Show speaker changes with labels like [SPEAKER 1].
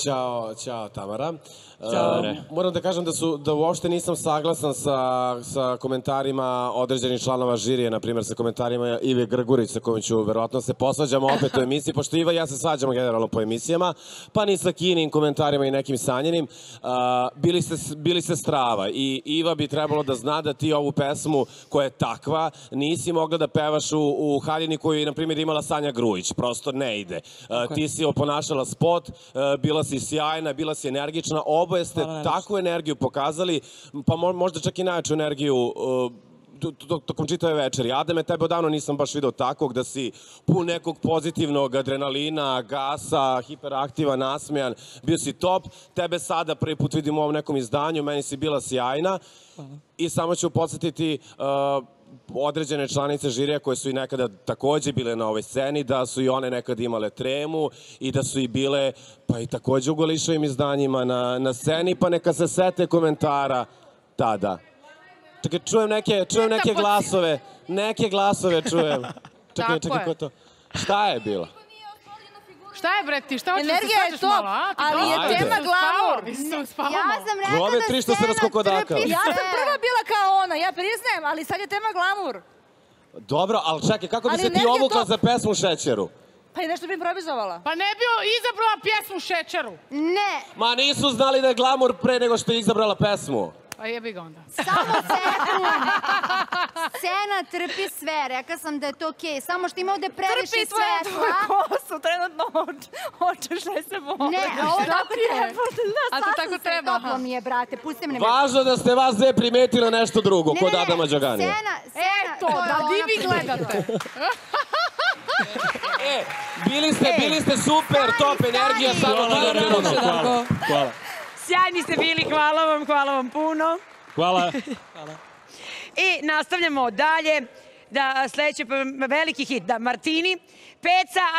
[SPEAKER 1] Ćao Tamara. Moram da kažem da uopšte nisam saglasan sa komentarima određenih članova žirije, na primjer sa komentarima Ive Grgurić, sa kojom ću verovatno se posvađamo opet u emisiji, pošto Iva i ja se svađamo generalno po emisijama, pa ni sa Kinim komentarima i nekim sanjenim. Bili ste strava i Iva bi trebalo da zna da ti ovu pesmu koja je takva nisi mogla da pevaš u haljini koju je, na primjer, imala Sanja Grujić. Prosto ne ide. Ti si oponašala spot, bila si sjajna, bila si energična, oboje ste takvu energiju pokazali, pa možda čak i najjaču energiju tokom čitave večeri. Ademe, tebe odavno nisam baš video takvog, da si pun nekog pozitivnog adrenalina, gasa, hiperaktivan, nasmejan, bio si top. Tebe sada prvi put vidim u ovom nekom izdanju, meni si bila sjajna i samo ću podsjetiti određene članice žirija koje su i nekada takođe bile na ovoj sceni, da su i one nekada imale tremu i da su i bile pa i takođe u Golišovim izdanjima na sceni, pa neka se sete komentara tada. Čekaj, čujem neke glasove čujem. Čekaj, ko je to? Šta je bilo?
[SPEAKER 2] Šta je, bre, ti? Šta hoćeš da se svađaš malo, a?
[SPEAKER 3] Ali je tema glamur.
[SPEAKER 2] Ja
[SPEAKER 3] sam rekla da scena... Ja sam prva bila kao ona, ja priznajem, ali sad je tema glamur.
[SPEAKER 1] Dobro, ali čekaj, kako bi se ti obukla za pesmu Šećeru?
[SPEAKER 3] Pa i nešto bi improvizovala.
[SPEAKER 2] Pa ne bi izabrala pjesmu Šećeru.
[SPEAKER 3] Ne.
[SPEAKER 1] Ma nisu znali da je glamur pre nego što je izabrala pesmu.
[SPEAKER 2] Pa jebi ga onda.
[SPEAKER 3] Samo sekund. Scena trpi sve. Rekla sam da je to okej. Samo što ima ovde previše svetla. Trpi tvoju kosu. Trenutno hoćeš da se vole. Ne, ovo tako treba.
[SPEAKER 2] A to tako treba.
[SPEAKER 3] Toplo mi je, brate. Pusti me.
[SPEAKER 1] Važno da ste vas dve primetile nešto drugo, kod Adama Đaganija.
[SPEAKER 3] Eto,
[SPEAKER 2] da vi vi gledate.
[SPEAKER 1] Bili ste super, top energija.
[SPEAKER 4] Hvala. Sjajni ste bili, hvala vam puno.
[SPEAKER 5] Hvala.
[SPEAKER 4] I nastavljamo dalje, da sledeće veliki hit, da Martini, Peca,